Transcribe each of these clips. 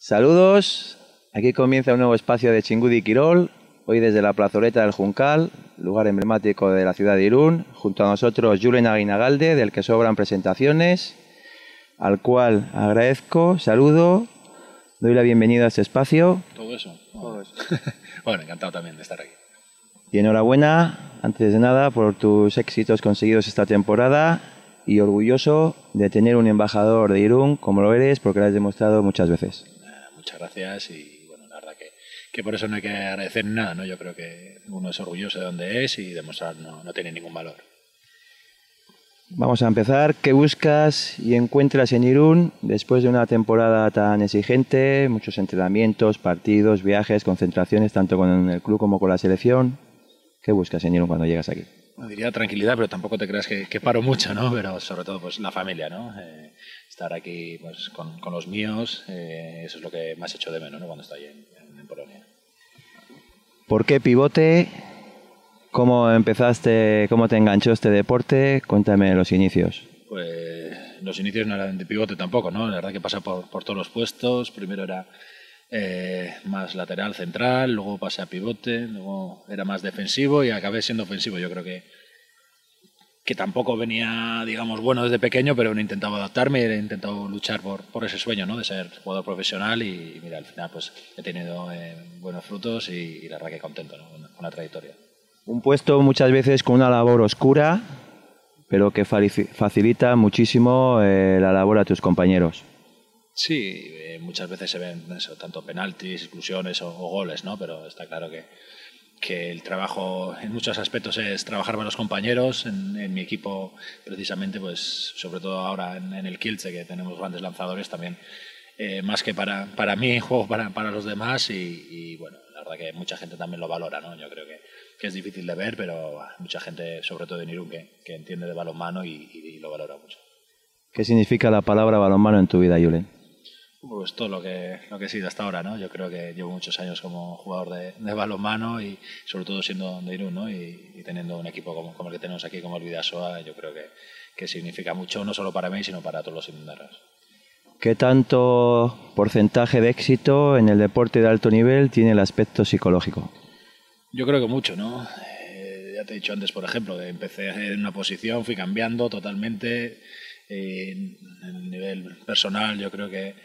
Saludos, aquí comienza un nuevo espacio de Chingudi Quirol, hoy desde la plazoleta del Juncal, lugar emblemático de la ciudad de Irún, junto a nosotros Julen Aguinagalde, del que sobran presentaciones, al cual agradezco, saludo, doy la bienvenida a este espacio. Todo eso. Bueno, encantado también de estar aquí. Y enhorabuena, antes de nada, por tus éxitos conseguidos esta temporada y orgulloso de tener un embajador de Irún como lo eres, porque lo has demostrado muchas veces. Muchas gracias y bueno, la verdad que por eso no hay que agradecer nada, ¿no? Yo creo que uno es orgulloso de donde es y demostrar no tiene ningún valor. Vamos a empezar. ¿Qué buscas y encuentras en Irún después de una temporada tan exigente? Muchos entrenamientos, partidos, viajes, concentraciones, tanto con el club como con la selección. ¿Qué buscas en Irún cuando llegas aquí? Diría tranquilidad, pero tampoco te creas que paro mucho, ¿no? Pero sobre todo pues la familia, ¿no? Estar aquí pues con los míos, eso es lo que más echo de menos, ¿no? Cuando estoy en Polonia. ¿Por qué pivote? ¿Cómo empezaste, cómo te enganchó este deporte? Cuéntame los inicios. Pues los inicios no eran de pivote tampoco, ¿no? La verdad que pasé por todos los puestos. Primero era más lateral central, luego pasé a pivote, luego era más defensivo y acabé siendo ofensivo. Yo creo que tampoco venía, digamos, bueno desde pequeño, pero he intentado adaptarme, he intentado luchar por ese sueño, ¿no? De ser jugador profesional y mira, al final pues he tenido buenos frutos y la verdad que contento, ¿no? Con la trayectoria. Un puesto muchas veces con una labor oscura, pero que facilita muchísimo la labor a tus compañeros. Sí, muchas veces se ven eso, tanto penaltis, exclusiones o goles, ¿no? Pero está claro que el trabajo en muchos aspectos es trabajar para los compañeros. En mi equipo, precisamente, pues sobre todo ahora en el Kielce, que tenemos grandes lanzadores también, más que para mí, juego para los demás y bueno, la verdad que mucha gente también lo valora, ¿no? Yo creo que es difícil de ver, pero mucha gente, sobre todo en Irún, que entiende de balonmano y lo valora mucho. ¿Qué significa la palabra balonmano en tu vida, Julen? Pues todo lo que he sido hasta ahora, ¿no? Yo creo que llevo muchos años como jugador de balonmano y sobre todo siendo de Irún, ¿no? Y teniendo un equipo como el que tenemos aquí, como el Bidasoa, yo creo que significa mucho, no solo para mí, sino para todos los irundarras. ¿Qué tanto porcentaje de éxito en el deporte de alto nivel tiene el aspecto psicológico? Yo creo que mucho, ¿no? Ya te he dicho antes, por ejemplo, empecé en una posición, fui cambiando totalmente. En el nivel personal, yo creo que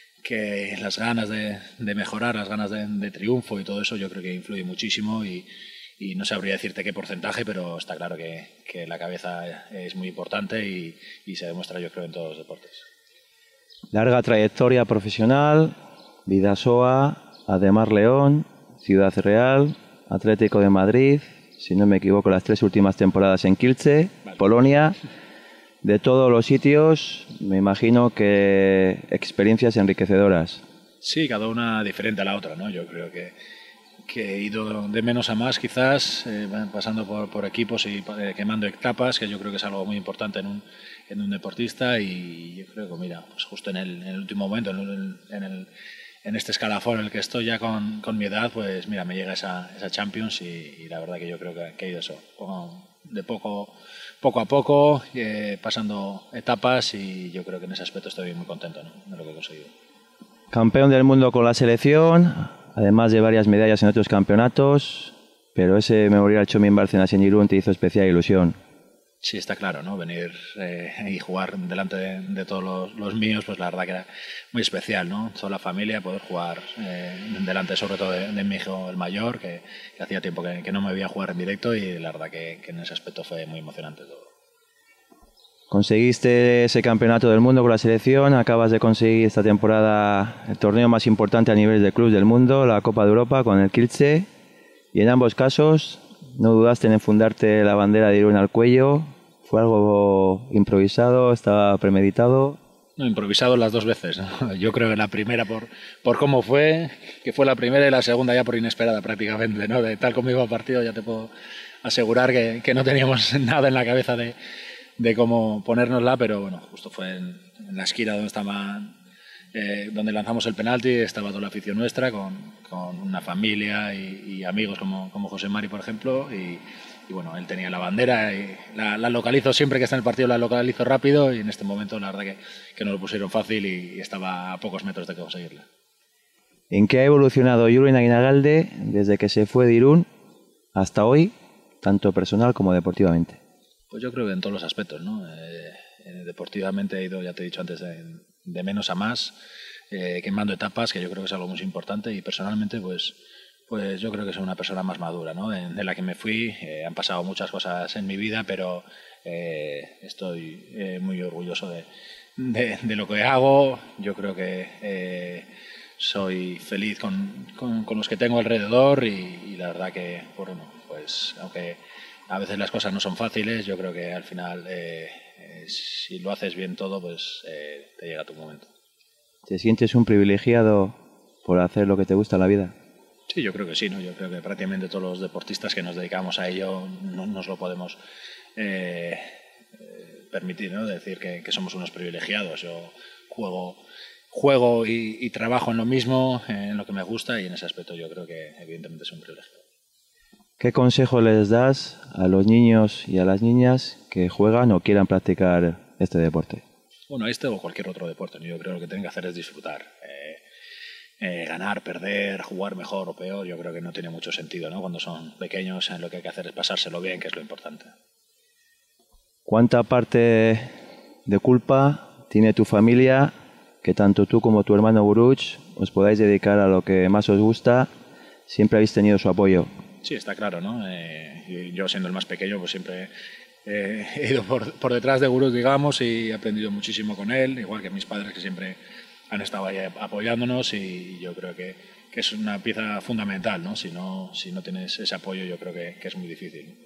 las ganas de mejorar, las ganas de triunfo y todo eso, yo creo que influye muchísimo y no sabría decirte qué porcentaje, pero está claro que la cabeza es muy importante y se demuestra, yo creo, en todos los deportes. Larga trayectoria profesional, Bidasoa, Ademar León, Ciudad Real, Atlético de Madrid, si no me equivoco, las 3 últimas temporadas en Kielce, vale. Polonia. De todos los sitios, me imagino que experiencias enriquecedoras. Sí, cada una diferente a la otra, ¿no? Yo creo que he ido de menos a más, quizás, pasando por equipos y quemando etapas, que yo creo que es algo muy importante en un deportista. Y yo creo que, mira, pues justo en el último momento, en este escalafón en el que estoy ya con mi edad, pues mira, me llega esa Champions y la verdad que yo creo que he ido eso, de poco a poco, pasando etapas y yo creo que en ese aspecto estoy muy contento, ¿no? De lo que he conseguido. Campeón del mundo con la selección, además de varias medallas en otros campeonatos, pero ese Memorial Txomin Bárcenas en Irún te hizo especial ilusión. Sí, está claro, ¿no? Venir y jugar delante de todos los míos, pues la verdad que era muy especial, ¿no? Toda la familia, poder jugar delante sobre todo de mi hijo el mayor, que hacía tiempo que no me veía jugar en directo y la verdad que en ese aspecto fue muy emocionante todo. Conseguiste ese campeonato del mundo con la selección, acabas de conseguir esta temporada el torneo más importante a nivel de clubes del mundo, la Copa de Europa con el Kielce, y en ambos casos no dudaste en enfundarte la bandera de Irún al cuello. ¿Fue algo improvisado? ¿Estaba premeditado? No, improvisado las 2 veces, ¿no? Yo creo que la primera por cómo fue, que fue la primera, y la segunda ya por inesperada prácticamente, ¿no? De tal como iba el partido ya te puedo asegurar que no teníamos nada en la cabeza de cómo ponérnosla, pero bueno, justo fue en la esquina donde lanzamos el penalti, estaba toda la afición nuestra con una familia y amigos como José Mari, por ejemplo, y bueno, él tenía la bandera y la localizo siempre que está en el partido, la localizo rápido y en este momento la verdad que nos lo pusieron fácil y estaba a pocos metros de conseguirla. ¿En qué ha evolucionado Julen Aguinalde desde que se fue de Irún hasta hoy, tanto personal como deportivamente? Pues yo creo que en todos los aspectos, ¿no? Deportivamente he ido, ya te he dicho antes, de menos a más, quemando etapas, que yo creo que es algo muy importante, y personalmente, pues yo creo que soy una persona más madura, ¿no? De la que me fui, han pasado muchas cosas en mi vida, pero estoy muy orgulloso de lo que hago. Yo creo que soy feliz con los que tengo alrededor y la verdad que, bueno, pues aunque a veces las cosas no son fáciles, yo creo que al final si lo haces bien todo, pues te llega tu momento. ¿Te sientes un privilegiado por hacer lo que te gusta en la vida? Sí, yo creo que sí, ¿no? Yo creo que prácticamente todos los deportistas que nos dedicamos a ello no nos lo podemos permitir, ¿no? Decir que somos unos privilegiados. Yo juego y trabajo en lo mismo, en lo que me gusta, y en ese aspecto yo creo que evidentemente es un privilegio. ¿Qué consejo les das a los niños y a las niñas que juegan o quieran practicar este deporte? Bueno, este o cualquier otro deporte, ¿no? Yo creo que lo que tienen que hacer es disfrutar. Ganar, perder, jugar mejor o peor, yo creo que no tiene mucho sentido, ¿no? Cuando son pequeños, lo que hay que hacer es pasárselo bien, que es lo importante. ¿Cuánta parte de culpa tiene tu familia que tanto tú como tu hermano Buruch os podáis dedicar a lo que más os gusta? Siempre habéis tenido su apoyo. Sí, está claro, ¿no? Yo siendo el más pequeño, pues siempre he ido por detrás de Buruch, digamos, y he aprendido muchísimo con él, igual que mis padres, que siempre han estado ahí apoyándonos, y yo creo que es una pieza fundamental, ¿no? Si no tienes ese apoyo, yo creo que es muy difícil.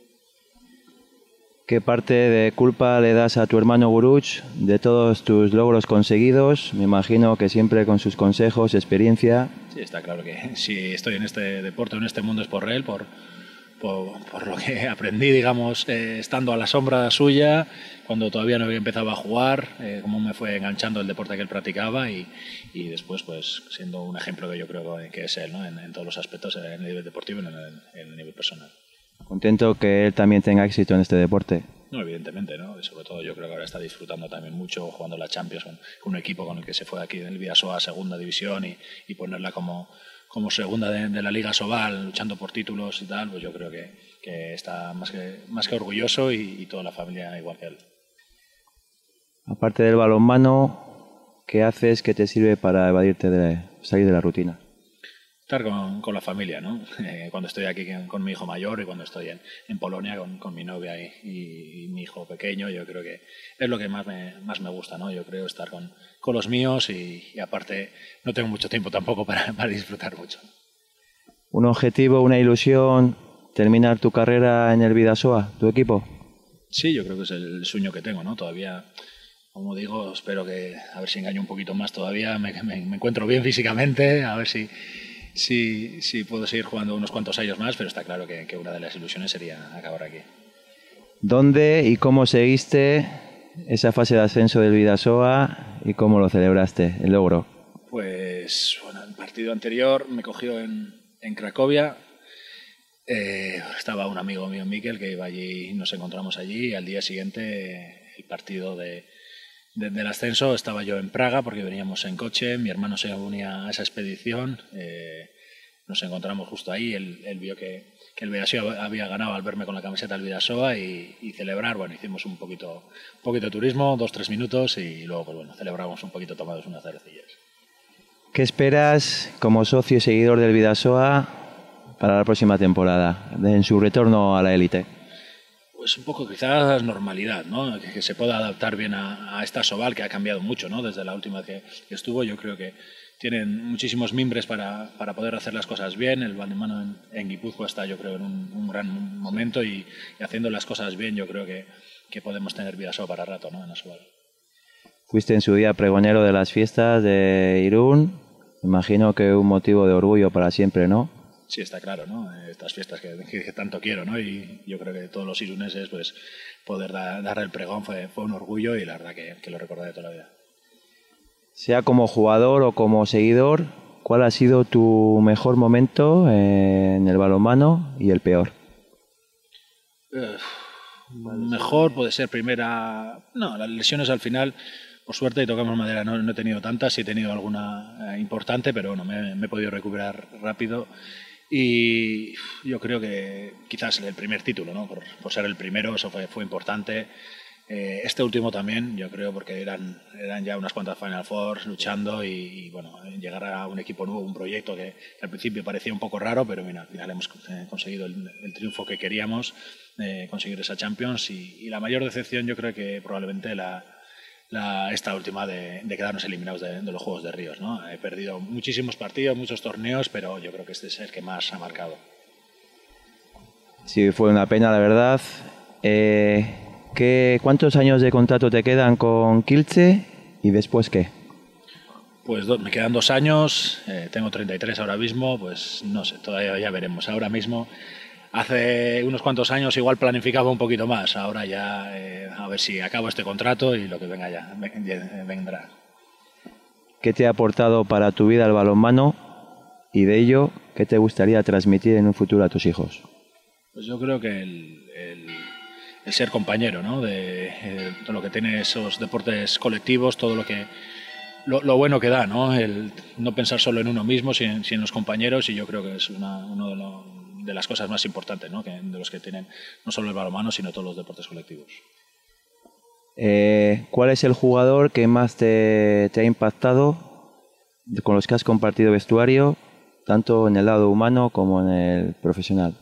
¿Qué parte de culpa le das a tu hermano Buruch de todos tus logros conseguidos? Me imagino que siempre con sus consejos, experiencia. Sí, está claro que si estoy en este deporte, en este mundo, es por él, por lo que aprendí, digamos, estando a la sombra suya, cuando todavía no había empezado a jugar, cómo me fue enganchando el deporte que él practicaba, y después, pues, siendo un ejemplo que yo creo que es él, ¿no? En todos los aspectos, en el nivel deportivo y en el nivel personal. Contento que él también tenga éxito en este deporte. No, evidentemente, ¿no? Y sobre todo yo creo que ahora está disfrutando también mucho jugando la Champions con un equipo con el que se fue aquí en el Vidasoa a segunda división, y ponerla como segunda de la Liga Sobal, luchando por títulos y tal, pues yo creo que está más que orgulloso, y toda la familia igual que él. Aparte del balonmano, ¿qué haces que te sirve para salir de la rutina? Estar con la familia, ¿no? Cuando estoy aquí con mi hijo mayor, y cuando estoy en Polonia con mi novia y mi hijo pequeño, yo creo que es lo que más me gusta, ¿no? Yo creo estar con los míos, y aparte no tengo mucho tiempo tampoco para disfrutar mucho. ¿Un objetivo, una ilusión, terminar tu carrera en el Vidasoa, tu equipo? Sí, yo creo que es el sueño que tengo, ¿no? Todavía, como digo, espero que, a ver si engaño un poquito más todavía, me encuentro bien físicamente, a ver si puedo seguir jugando unos cuantos años más, pero está claro que una de las ilusiones sería acabar aquí. ¿Dónde y cómo seguiste esa fase de ascenso del Vidasoa y cómo lo celebraste, el logro? Pues bueno, el partido anterior me cogió en Cracovia. Estaba un amigo mío, Miquel, que iba allí, nos encontramos allí, y al día siguiente, el partido del ascenso, estaba yo en Praga porque veníamos en coche, mi hermano se unía a esa expedición, nos encontramos justo ahí, él vio que el Vidasoa había ganado al verme con la camiseta del Vidasoa, y celebrar, bueno, hicimos un poquito de turismo, 2-3 minutos, y luego, pues bueno, celebramos un poquito tomados unas cervecillas. ¿Qué esperas como socio y seguidor del Vidasoa para la próxima temporada, en su retorno a la élite? Pues un poco quizás normalidad, ¿no? Que se pueda adaptar bien a esta Sobal, que ha cambiado mucho, ¿no? Desde la última vez que estuvo. Yo creo que tienen muchísimos mimbres para poder hacer las cosas bien. El balonmano en Guipúzcoa está, yo creo, en un gran momento, y haciendo las cosas bien, yo creo que podemos tener Vidasoa para rato, ¿no? En la Sobal. Fuiste en su día pregonero de las fiestas de Irún. Imagino que un motivo de orgullo para siempre, ¿no? Sí, está claro, ¿no? Estas fiestas que tanto quiero, ¿no? Y yo creo que todos los iruneses, pues, poder dar el pregón fue un orgullo, y la verdad que lo recordaré toda la vida. Sea como jugador o como seguidor, ¿cuál ha sido tu mejor momento en el balonmano y el peor? Mejor puede ser primera... No, las lesiones al final, por suerte, y tocamos madera, no he tenido tantas, sí he tenido alguna importante, pero bueno, me he podido recuperar rápido. Y yo creo que quizás el primer título, ¿no? Por ser el primero, eso fue importante. Este último también, yo creo, porque eran ya unas cuantas Final Fours luchando y bueno, llegar a un equipo nuevo, un proyecto que al principio parecía un poco raro, pero mira, al final hemos conseguido el triunfo que queríamos, conseguir esa Champions y la mayor decepción yo creo que probablemente esta última de quedarnos eliminados de los Juegos de Ríos, ¿no? He perdido muchísimos partidos, muchos torneos, pero yo creo que este es el que más ha marcado. Sí, fue una pena, la verdad. ¿Cuántos años de contrato te quedan con Kielce y después qué? Pues me quedan 2 años, tengo 33 ahora mismo, pues no sé, todavía ya veremos. Ahora mismo, hace unos cuantos años igual planificaba un poquito más, ahora ya a ver si acabo este contrato y lo que venga ya vendrá. ¿Qué te ha aportado para tu vida el balonmano y de ello qué te gustaría transmitir en un futuro a tus hijos? Pues yo creo que el ser compañero, ¿no? De todo lo que tiene esos deportes colectivos, todo lo bueno que da, ¿no? El no pensar solo en uno mismo, sino en los compañeros, y yo creo que es una de las cosas más importantes, ¿no? De los que tienen no solo el balonmano, sino todos los deportes colectivos. ¿Cuál es el jugador que más te ha impactado con los que has compartido vestuario, tanto en el lado humano como en el profesional?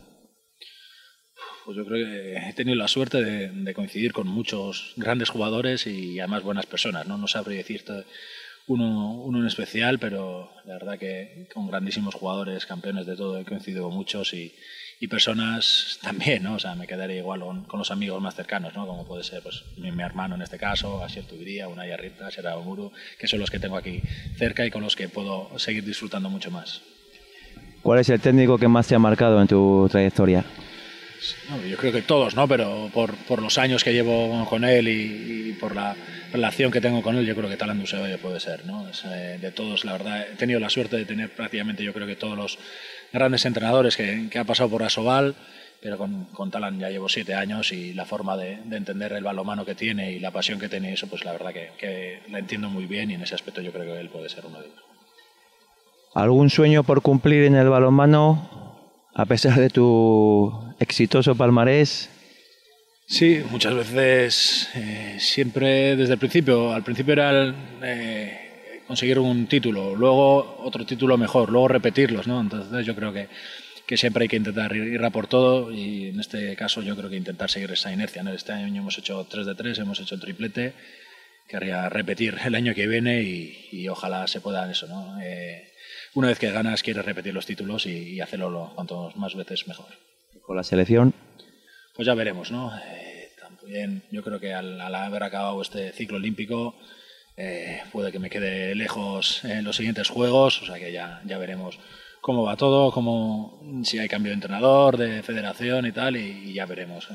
Pues yo creo que he tenido la suerte de coincidir con muchos grandes jugadores y además buenas personas, ¿no? No sabría decirte uno en especial, pero la verdad que con grandísimos jugadores, campeones de todo, he coincidido con muchos y personas también, ¿no? O sea, me quedaría igual con los amigos más cercanos, ¿no? Como puede ser pues mi hermano en este caso, Asier Tubiría, Unai Arrieta, Sera Omuru, que son los que tengo aquí cerca y con los que puedo seguir disfrutando mucho más. ¿Cuál es el técnico que más te ha marcado en tu trayectoria? No, yo creo que todos, ¿no? Pero por los años que llevo con él y por la relación que tengo con él, yo creo que Talan Dussebaye puede ser, ¿no? De todos, la verdad, he tenido la suerte de tener prácticamente, yo creo que todos los grandes entrenadores que ha pasado por Asobal, pero con Talan ya llevo 7 años y la forma de entender el balonmano que tiene y la pasión que tiene, eso pues la verdad que la entiendo muy bien y en ese aspecto yo creo que él puede ser uno de ellos. ¿Algún sueño por cumplir en el balonmano a pesar de tu exitoso palmarés? Sí, muchas veces, siempre desde el principio. Al principio era conseguir un título, luego otro título mejor, luego repetirlos, ¿no? Entonces yo creo que siempre hay que intentar ir a por todo y en este caso yo creo que intentar seguir esa inercia, ¿no? Este año hemos hecho 3 de 3, hemos hecho el triplete, querría repetir el año que viene y ojalá se pueda eso, ¿no? Una vez que ganas quieres repetir los títulos y hacerlo cuanto más veces mejor. ¿Con la selección? Pues ya veremos, ¿no? También yo creo que al haber acabado este ciclo olímpico puede que me quede lejos en los siguientes Juegos, o sea que ya veremos cómo va todo, si hay cambio de entrenador, de federación y tal, y ya veremos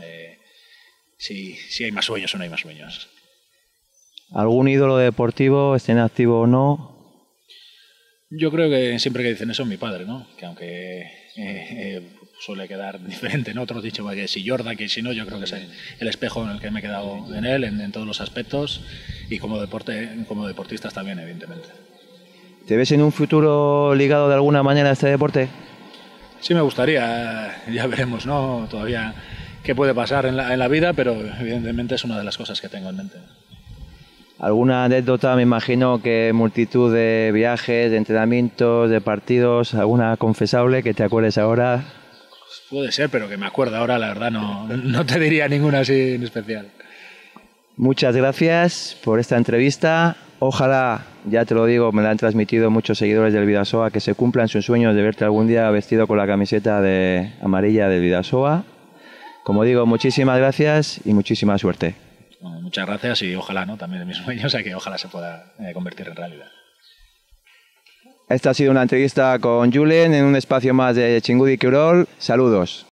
si hay más sueños o no hay más sueños. ¿Algún ídolo deportivo, esté en activo o no? Yo creo que siempre que dicen eso es mi padre, ¿no? Que aunque suele quedar diferente, ¿no? Otros dicho que si Jordan, que si no, yo creo que es el espejo en el que me he quedado en él, en todos los aspectos, y como deportistas también, evidentemente. ¿Te ves en un futuro ligado de alguna manera a este deporte? Sí me gustaría, ya veremos, ¿no? Todavía qué puede pasar en la vida, pero evidentemente es una de las cosas que tengo en mente. ¿Alguna anécdota? Me imagino que multitud de viajes, de entrenamientos, de partidos, alguna confesable que te acuerdes ahora. Pues puede ser, pero que me acuerdo ahora, la verdad no te diría ninguna así en especial. Muchas gracias por esta entrevista. Ojalá, ya te lo digo, me la han transmitido muchos seguidores del Bidasoa, que se cumplan sus sueños de verte algún día vestido con la camiseta amarilla del Bidasoa. Como digo, muchísimas gracias y muchísima suerte. Bueno, muchas gracias y ojalá, ¿no? También de mis sueños, que ojalá se pueda convertir en realidad. Esta ha sido una entrevista con Julen en un espacio más de Chingudi Quirol. Saludos.